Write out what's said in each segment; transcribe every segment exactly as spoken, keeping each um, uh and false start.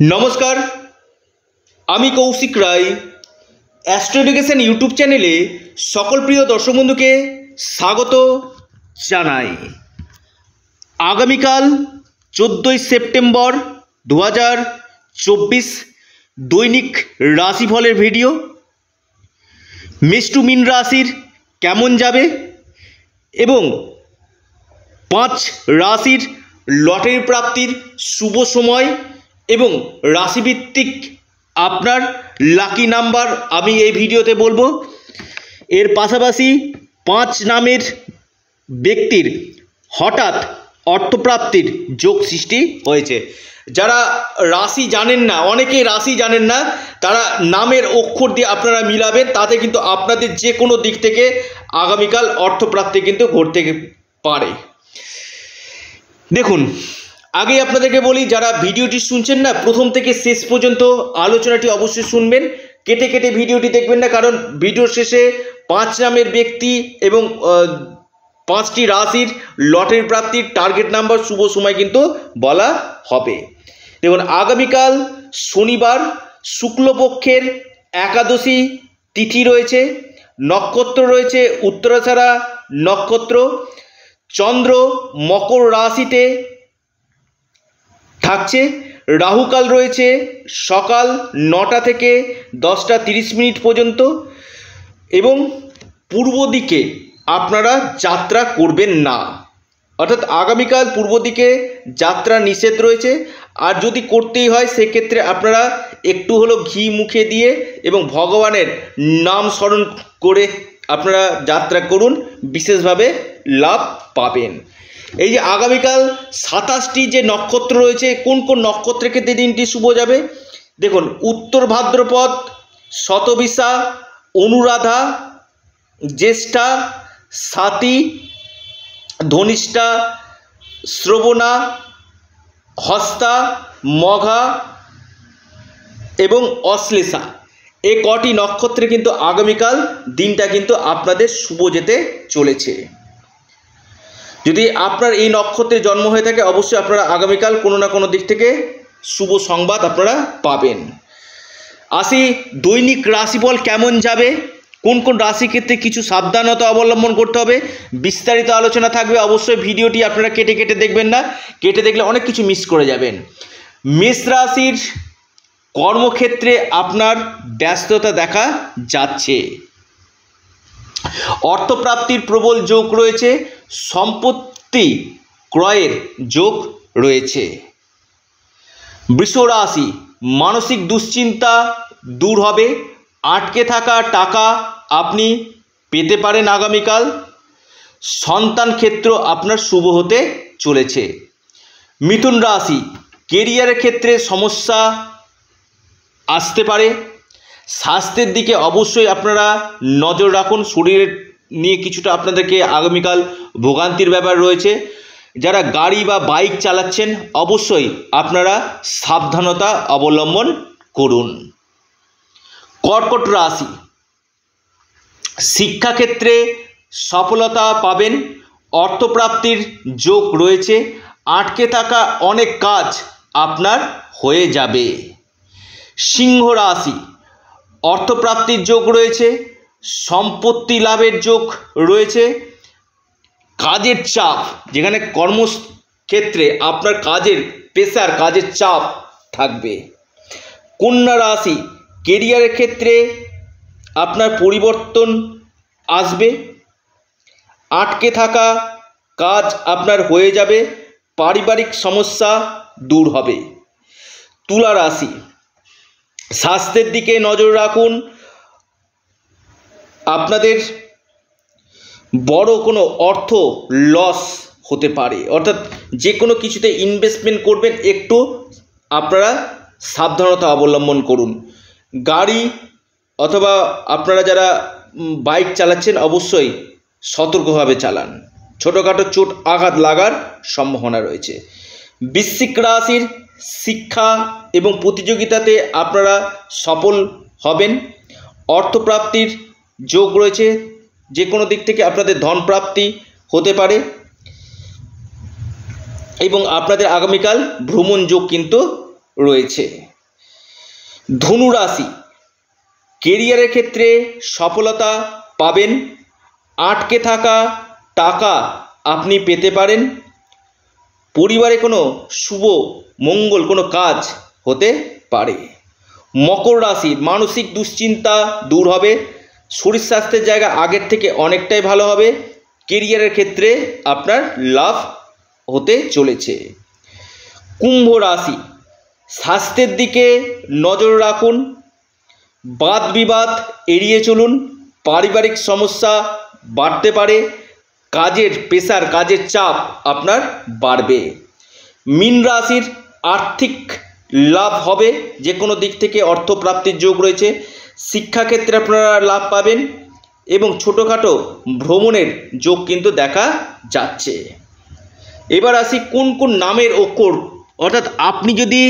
नमस्कार आमी Kaushik Ray astro education YouTube चैनेले सकल प्रिय दर्शक बंधु के स्वागत जानाई। आगामीकाल चौदह सेप्टेम्बर दो हज़ार चौबीस दैनिक राशिफलेर भिडियो मेष टू मीन राशिर केमन जाबे एवं पाँच राशिर लटारि प्राप्तिर शुभ समय एवं राशिभित्तिक आपनार लाकी नम्बर आमी এই ভিডিওতে বলবো। এর পাশাপাশি पाँच नामेर व्यक्तिर हठाৎ अर्थप्राप्तिर योग सृष्टि হয়েছে। যারা রাশি জানেন না, অনেকেই রাশি জানেন না, তারা নামের অক্ষর দিয়ে আপনারা মিলাবেন, তাতে কিন্তু আপনাদের যে কোনো দিক থেকে আগামীকাল অর্থপ্রাপ্তি কিন্তু ঘটতে পারে। দেখুন, आगे आपनादेरके बोली जारा भिडियोटी सुनছেন ना प्रथम থেকে शेष पर्यन्त आलोचनाटी अवश्य सुनबेन, केटे केटे भिडियोटी देखबेन ना, कारण भिडियोर शेषे पाँच नामेर व्यक्ति एवं पाँचटी राशिर लटारि प्राप्तिर टार्गेट नम्बर शुभ समय किन्तु बला हबे। देखुन आगामीकाल शनिवार शुक्लपक्षेर एकादशी तिथि रयेछे, नक्षत्र रयेछे उत्तराछाड़ा नक्षत्र, चंद्र मकर राशिते থাকছে, রাহুকাল রয়েছে সকাল নটা থেকে দশটা তিরিশ মিনিট পর্যন্ত এবং পূর্ব দিকে আপনারা যাত্রা করবেন না, অর্থাৎ আগামীকাল পূর্ব দিকে যাত্রা নিষেধ রয়েছে। আর যদি করতেই হয় সেক্ষেত্রে আপনারা একটু হলো ঘি মুখে দিয়ে এবং ভগবানের নাম স্মরণ করে আপনারা যাত্রা করুন, বিশেষভাবে লাভ পাবেন। এই যে আগামীকাল সাতাশটি যে নক্ষত্র রয়েছে, কোন কোন নক্ষত্রের ক্ষেত্রে দিনটি শুভ যাবে দেখুন, উত্তর ভাদ্রপদ, শতবিশা, অনুরাধা, জ্যেষ্ঠা, স্বাতী, ধনিষ্ঠা, শ্রবণা, হস্তা, মঘা এবং অশ্লেষা, এই কটি নক্ষত্রে কিন্তু আগামীকাল দিনটা কিন্তু আপনাদের শুভ যেতে চলেছে। যদি আপনার এই নক্ষত্রে জন্ম হয়ে থাকে অবশ্যই আপনারা আগামীকাল কোনো না কোনো দিক থেকে শুভ সংবাদ আপনারা পাবেন। আসি দৈনিক রাশিফল কেমন যাবে, কোন কোন রাশি ক্ষেত্রে কিছু সাবধানতা অবলম্বন করতে হবে বিস্তারিত আলোচনা থাকবে। অবশ্যই ভিডিওটি আপনারা কেটে কেটে দেখবেন না, কেটে দেখলে অনেক কিছু মিস করে যাবেন। মেষ রাশির কর্মক্ষেত্রে আপনার ব্যস্ততা দেখা যাচ্ছে, অর্থপ্রাপ্তির প্রবল যোগ রয়েছে, সম্পত্তি ক্রয়ের যোগ রয়েছে। বৃষ রাশি মানসিক দুশ্চিন্তা দূর হবে, আটকে থাকা টাকা আপনি পেতে পারেন আগামীকাল, সন্তান ক্ষেত্র আপনার শুভ হতে চলেছে। মিথুন রাশি কেরিয়ারের ক্ষেত্রে সমস্যা আসতে পারে, স্বাস্থ্যের দিকে অবশ্যই আপনারা নজর রাখুন, শরীরের নিয়ে কিছুটা আপনাদেরকে আগামীকাল ভোগান্তির ব্যাপার রয়েছে। যারা গাড়ি বা বাইক চালাচ্ছেন অবশ্যই আপনারা সাবধানতা অবলম্বন করুন। কর্কট রাশি শিক্ষাক্ষেত্রে সফলতা পাবেন, অর্থপ্রাপ্তির যোগ রয়েছে, আটকে থাকা অনেক কাজ আপনার হয়ে যাবে। সিংহ রাশি অর্থপ্রাপ্তির যোগ রয়েছে, সম্পত্তি লাভের যোগ রয়েছে, কাজের চাপ, যেখানে কর্মক্ষেত্রে আপনার কাজের প্রেসার, কাজের চাপ থাকবে। কন্যা রাশি কেরিয়ারের ক্ষেত্রে আপনার পরিবর্তন আসবে, আটকে থাকা কাজ আপনার হয়ে যাবে, পারিবারিক সমস্যা দূর হবে। তুলা রাশি স্বাস্থ্যের দিকে নজর রাখুন, আপনাদের বড় কোনো অর্থ লস হতে পারে, অর্থাৎ যে কোনো কিছুতে ইনভেস্টমেন্ট করবেন একটু আপনারা সাবধানতা অবলম্বন করুন। গাড়ি অথবা আপনারা যারা বাইক চালাচ্ছেন অবশ্যই সতর্কভাবে চালান, ছোটোখাটো চোট আঘাত লাগার সম্ভাবনা রয়েছে। বৃশ্চিক রাশির শিক্ষা এবং প্রতিযোগিতাতে আপনারা সফল হবেন, অর্থপ্রাপ্তির যোগ রয়েছে, যে কোনো দিক থেকে আপনাদের ধন প্রাপ্তি হতে পারে এবং আপনাদের আগামীকাল ভ্রমণ যোগ কিন্তু রয়েছে। ধনু রাশি, কেরিয়ারের ক্ষেত্রে সফলতা পাবেন। আটকে থাকা টাকা আপনি পেতে পারেন। পরিবারে কোনো শুভ মঙ্গল কোনো কাজ হতে পারে। মকর রাশি, মানসিক দুশ্চিন্তা দূর হবে। শরীর স্বাস্থ্যের জায়গা আগের থেকে অনেকটাই ভালো হবে। কেরিয়ারের ক্ষেত্রে আপনার লাভ হতে চলেছে। কুম্ভ রাশি, স্বাস্থ্যের দিকে নজর রাখুন। বাদ বিবাদ এড়িয়ে চলুন। পারিবারিক সমস্যা বাড়তে পারে। কাজের প্রেসার, কাজের চাপ আপনার বাড়বে। মীন রাশির, আর্থিক লাভ হবে। যে কোনো দিক থেকে অর্থপ্রাপ্তির যোগ রয়েছে। শিক্ষাক্ষেত্রে আপনারা লাভ পাবেন এবং ছোটোখাটো ভ্রমণের যোগ কিন্তু দেখা যাচ্ছে। এবার আসি কোন কোন নামের অক্ষর, অর্থাৎ আপনি যদি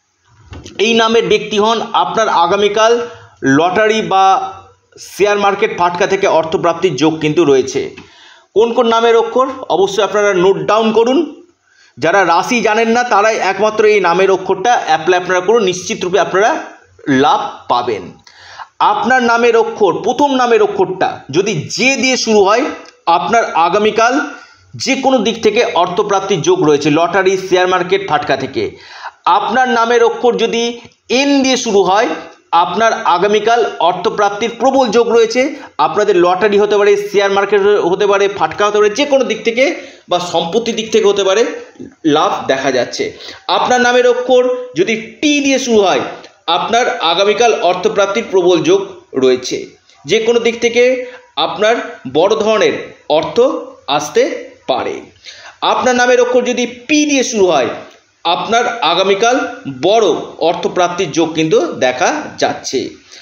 এই নামের ব্যক্তি হন, আপনার আগামীকাল লটারি বা শেয়ার মার্কেট ফাটকা থেকে অর্থপ্রাপ্তির যোগ কিন্তু রয়েছে। কোন কোন নামের অক্ষর অবশ্যই আপনারা নোট ডাউন করুন। যারা রাশি জানেন না তারাই একমাত্র এই নামের অক্ষরটা অ্যাপ্লাই আপনারা করুন, নিশ্চিত রূপে আপনারা লাভ পাবেন। আপনার নামের অক্ষর, প্রথম নামের অক্ষরটা যদি যে দিয়ে শুরু হয়, আপনার আগামীকাল যে কোনো দিক থেকে অর্থপ্রাপ্তির যোগ রয়েছে, লটারি শেয়ার মার্কেট ফাটকা থেকে। আপনার নামের অক্ষর যদি এন দিয়ে শুরু হয়, আপনার আগামীকাল অর্থপ্রাপ্তির প্রবল যোগ রয়েছে। আপনাদের লটারি হতে পারে, শেয়ার মার্কেট হতে পারে, ফাটকা হতে পারে, যে কোনো দিক থেকে বা সম্পত্তির দিক থেকে হতে পারে, লাভ দেখা যাচ্ছে। আপনার নামের অক্ষর যদি টি দিয়ে শুরু হয়, আপনার আগামীকাল অর্থপ্রাপ্তির প্রবল যোগ রয়েছে। যে কোনো দিক থেকে আপনার বড় ধরনের অর্থ আসতে পারে। আপনার নামের অক্ষর যদি পি দিয়ে শুরু হয়, আপনার আগামীকাল বড় অর্থপ্রাপ্তির যোগ কিন্তু দেখা যাচ্ছে।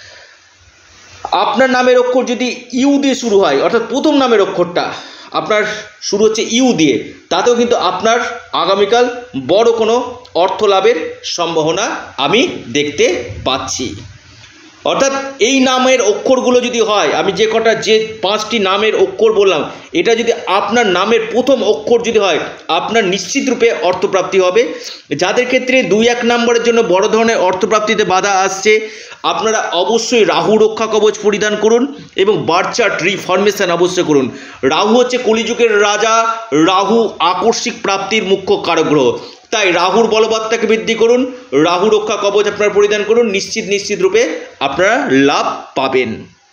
আপনার নামের অক্ষর যদি ইউ দিয়ে শুরু হয়, অর্থাৎ প্রথম নামের অক্ষরটা আপনার শুরু হচ্ছে ইউ দিয়ে, তাতেও কিন্তু আপনার আগামীকাল বড় কোনো অর্থ লাভের সম্ভাবনা আমি দেখতে পাচ্ছি। অর্থাৎ এই নামের অক্ষরগুলো যদি হয়, আমি যে কটা যে পাঁচটি নামের অক্ষর বললাম, এটা যদি আপনার নামের প্রথম অক্ষর যদি হয়, আপনার নিশ্চিত রূপে অর্থপ্রাপ্তি হবে। যাদের ক্ষেত্রে দুই এক নম্বরের জন্য বড় ধরনের অর্থপ্রাপ্তিতে বাধা আসছে, আপনারা অবশ্যই রাহু রক্ষা কবচ পরিধান করুন এবং বার্থ চার্ট রিফরমেশন অবশ্যই করুন। রাহু হচ্ছে কলিযুগের রাজা। রাহু আকস্মিক প্রাপ্তির মুখ্য কারক গ্রহ, তাই রাহুর বলবত্তাকে বৃদ্ধি করুন। রাহু রক্ষা কবচ আপনারা পরিধান করুন, নিশ্চিত নিশ্চিত রূপে আপনারা লাভ পাবেন।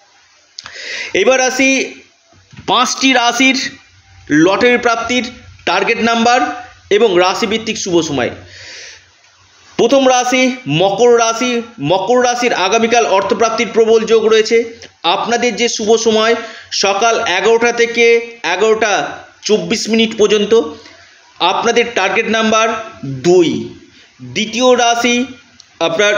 এবার আসি পাঁচটি রাশির লটারি প্রাপ্তির টার্গেট নাম্বার এবং রাশিভিত্তিক শুভ সময়। প্রথম রাশি মকর রাশি। মকর রাশির আগামীকাল অর্থপ্রাপ্তির প্রবল যোগ রয়েছে। আপনাদের যে শুভ সময় সকাল এগারোটা থেকে এগারোটা চব্বিশ মিনিট পর্যন্ত। আপনাদের টার্গেট নাম্বার দুই। দ্বিতীয় রাশি আপনার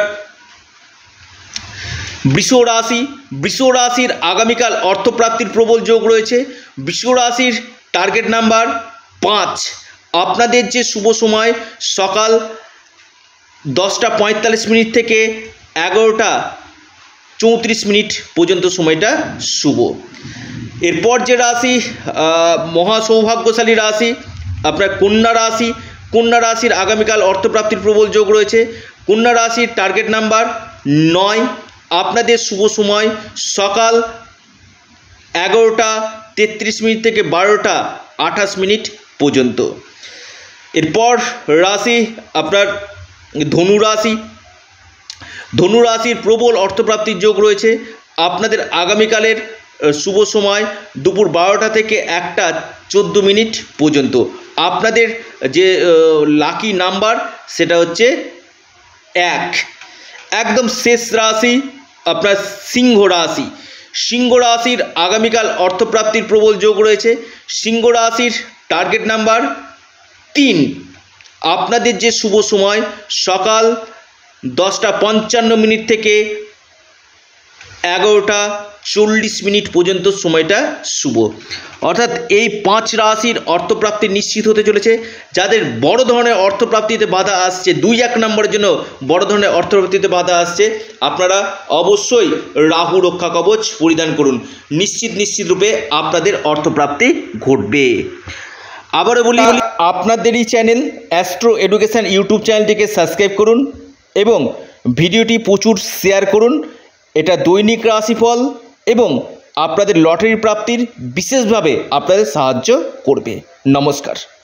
বৃষ রাশি। বৃষ রাশির আগামীকাল অর্থপ্রাপ্তির প্রবল যোগ রয়েছে। বৃষ রাশির টার্গেট নাম্বার পাঁচ। আপনাদের যে শুভ সময় সকাল দশটা পঁয়তাল্লিশ মিনিট থেকে এগারোটা চৌত্রিশ মিনিট পর্যন্ত সময়টা শুভ। এরপর যে রাশি মহা সৌভাগ্যশালী রাশি আপনার কন্যা রাশি। কন্যা রাশির আগামীকাল অর্থপ্রাপ্তির প্রবল যোগ রয়েছে। কন্যা রাশির টার্গেট নাম্বার নয়। আপনাদের শুভ সময় সকাল এগারোটা তেত্রিশ মিনিট থেকে বারোটা আঠাশ মিনিট পর্যন্ত। এরপর রাশি আপনার ধনু রাশি। ধনু রাশির প্রবল অর্থপ্রাপ্তির যোগ রয়েছে। আপনাদের আগামীকালের শুভ সময় দুপুর বারোটা থেকে একটা চোদ্দো মিনিট পর্যন্ত। আপনাদের যে লাকি নাম্বার সেটা হচ্ছে এক। একদম শেষ রাশি আপনার সিংহ রাশি। সিংহ রাশির আগামীকাল অর্থপ্রাপ্তির প্রবল যোগ রয়েছে। সিংহ রাশির টার্গেট নাম্বার তিন। আপনাদের যে শুভ সময় সকাল দশটা পঞ্চান্ন মিনিট থেকে এগারোটা চল্লিশ মিনিট পর্যন্ত সময়টা শুভ। অর্থাৎ এই পাঁচ রাশির অর্থপ্রাপ্তি নিশ্চিত হতে চলেছে। যাদের বড় ধরনের অর্থপ্রাপ্তিতে বাধা আসছে, দুই এক নম্বরের জন্য বড় ধরনের অর্থপ্রাপ্তিতে বাধা আসছে, আপনারা অবশ্যই রাহু রক্ষা কবচ পরিধান করুন, নিশ্চিত নিশ্চিত রূপে আপনাদের অর্থপ্রাপ্তি ঘটবে। আবারও বলি, আপনাদেরই চ্যানেল অ্যাস্ট্রো এডুকেশন ইউটিউব চ্যানেলটিকে সাবস্ক্রাইব করুন এবং ভিডিওটি প্রচুর শেয়ার করুন। এটা দৈনিক রাশিফল এবং আপনাদের লটারি প্রাপ্তির বিশেষভাবে আপনাদের সাহায্য করবে। নমস্কার।